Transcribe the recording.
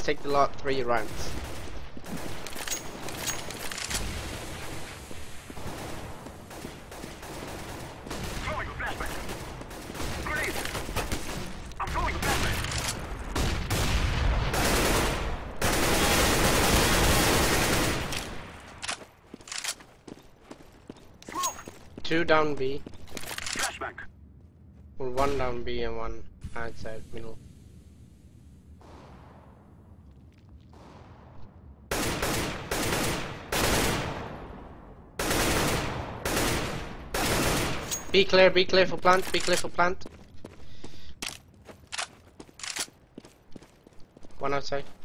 Let's take the lot 3 rounds. Throwing a flashbang. Grenade. I'm throwing a flashbang. Smoke. 2 down B. Flashbang. Well, 1 down B and 1 outside middle. Be clear for plant, be clear for plant. 1 outside.